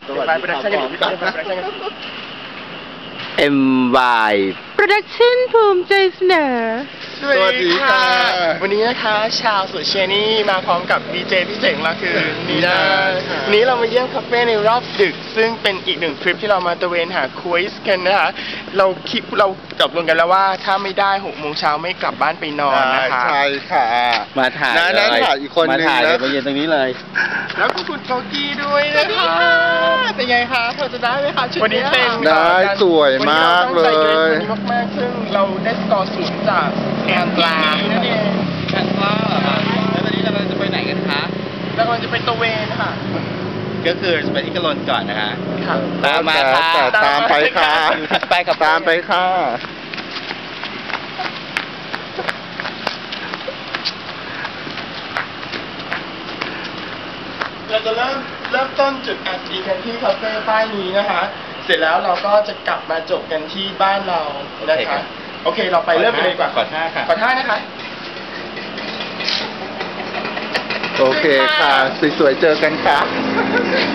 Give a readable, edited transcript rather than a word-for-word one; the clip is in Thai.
ไปโปรดักชั่นกันไปโปรดักชั่นกัน MY Production ภูมิใจเสนอสวัสดีค่ะวันนี้นะคะชาวโซเชียลนี่มาพร้อมกับดีเจพี่เจ๋งเราคือนีน่าวันนี้เรามาเยี่ยมคาเฟ่ในรอบดึกซึ่งเป็นอีกหนึ่งทริปที่เรามาตระเวนหาคุยส์กันนะคะเราตกลงกันแล้วว่าถ้าไม่ได้6 โมงเช้าไม่กลับบ้านไปนอนนะคะใช่ค่ะมาถ่ายเลยถ่ายอีกคนนึงนะมายืนตรงนี้เลยแล้วก็คุณโกกี้ด้วยนะคะเป็นไงคะพอจะได้ไหมคะชุดนี้วันนี้เต็มได้สวยมากเลยวันนี้มากๆซึ่งเราได้สกอร์ศูนย์จากแอนกลานั่นเองแอนกลาเหรอคะแล้วตอนนี้เราจะไปไหนกันคะเรากำลังจะไปตะเวนค่ะก็คือจะไปที่กะลนก่อนนะคะค่ะตามมาค่ะตามไปค่ะไปกับตามไปค่ะเราจะเริ่มต้นจุดอัดอีกันที่คาเฟ่ป้ายนี้นะคะเสร็จแล้วเราก็จะกลับมาจบกันที่บ้านเรานะคะโอเคเราไปเริ่มกันเลยดีกว่าขอท่าค่ะขอท่านะคะโอเคค่ะสวยๆเจอกันค่ะ